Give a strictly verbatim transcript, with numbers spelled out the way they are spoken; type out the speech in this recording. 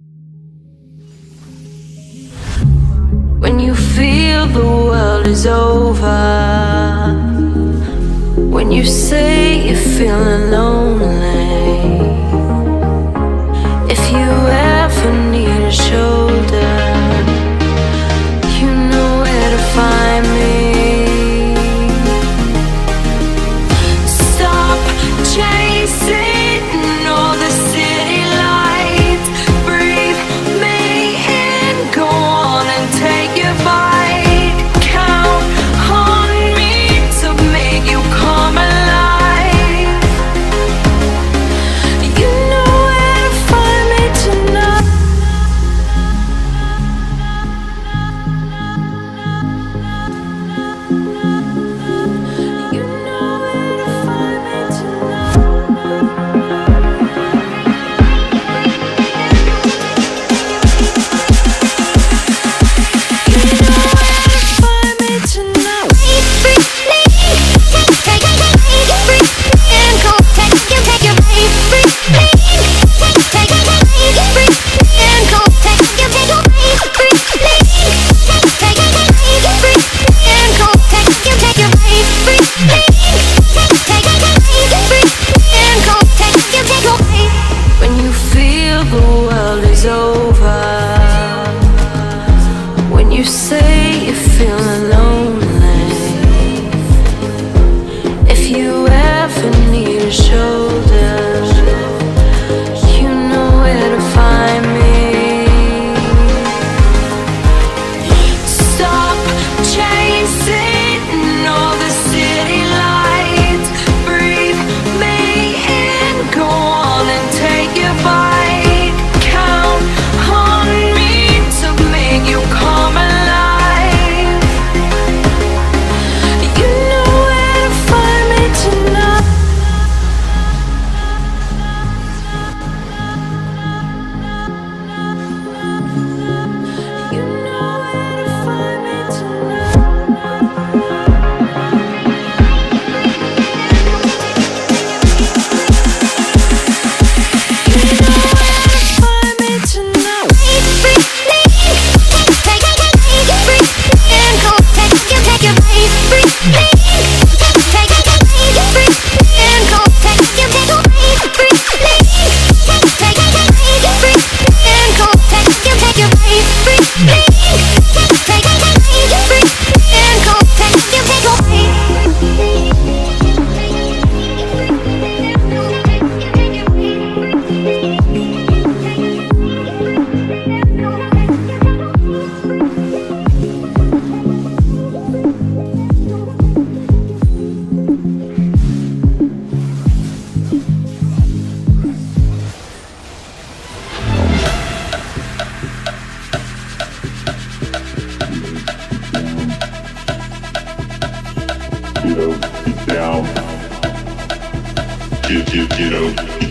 When you feel the world is over, when you say you're feeling lonely, if you ever need a shoulder, you know where to find me. Stop chasing all the city lights, breathe me in, go on and take your bite. Count on me to make you come alive. You know where to find me tonight. You know where to find me tonight. You know where to find me tonight. When you feel the world is over, when you say you're feeling lonely, if you ever need a shoulder, you know where to find me. Stop chasing all the city lights, breathe me in, go on and take your bite. Count on me to make you come alive. You know where to find me tonight. You know where to find me tonight. You know where to find me tonight. Get up, get down. Get, get, get up.